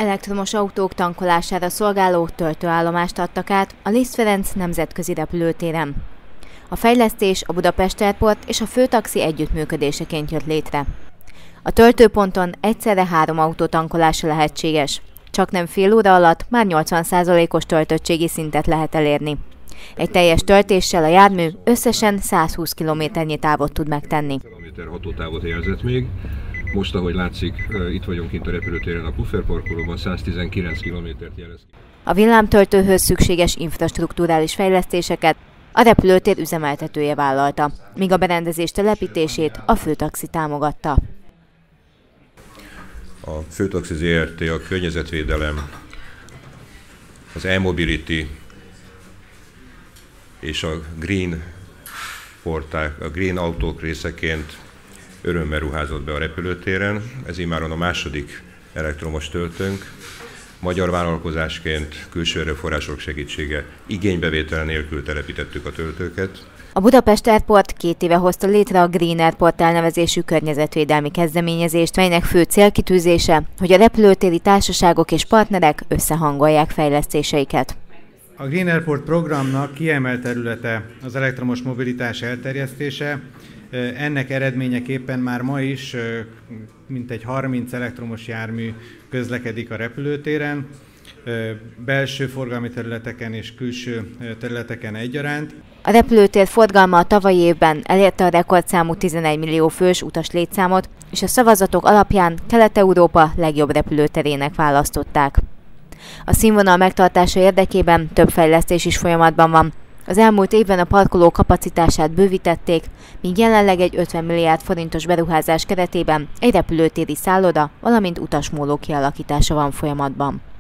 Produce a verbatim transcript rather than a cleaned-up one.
Elektromos autók tankolására szolgáló töltőállomást adtak át a Liszt Ferenc nemzetközi repülőtéren. A fejlesztés a Budapest Airport és a főtaxi együttműködéseként jött létre. A töltőponton egyszerre három autó tankolása lehetséges, csaknem fél óra alatt már nyolcvan százalékos töltöttségi szintet lehet elérni. Egy teljes töltéssel a jármű összesen százhúsz kilométernyi távot tud megtenni. Kilométer hatótávot jelzett még. Most, ahogy látszik, itt vagyunk kint a repülőtéren a pufferparkolóban, száztizenkilenc kilométert jelez ki. A villámtöltőhöz szükséges infrastrukturális fejlesztéseket a repülőtér üzemeltetője vállalta, míg a berendezés telepítését a főtaxi támogatta. A Főtaxi zé er té, a környezetvédelem, az e-mobility és a green porták, a green autók részeként örömmel ruházott be a repülőtéren. Ez immáron a második elektromos töltőnk. Magyar vállalkozásként külső erőforrások segítsége igénybevétel nélkül telepítettük a töltőket. A Budapest Airport két éve hozta létre a Green Airport elnevezésű környezetvédelmi kezdeményezést, melynek fő célkitűzése, hogy a repülőtéri társaságok és partnerek összehangolják fejlesztéseiket. A Green Airport programnak kiemelt területe az elektromos mobilitás elterjesztése. Ennek eredményeképpen már ma is mintegy harminc elektromos jármű közlekedik a repülőtéren, belső forgalmi területeken és külső területeken egyaránt. A repülőtér forgalma a tavalyi évben elérte a rekordszámú tizenegy millió fős utas létszámot, és a szavazatok alapján Kelet-Európa legjobb repülőterének választották. A színvonal megtartása érdekében több fejlesztés is folyamatban van. Az elmúlt évben a parkoló kapacitását bővítették, míg jelenleg egy ötven milliárd forintos beruházás keretében egy repülőtéri szálloda, valamint utasmóló kialakítása van folyamatban.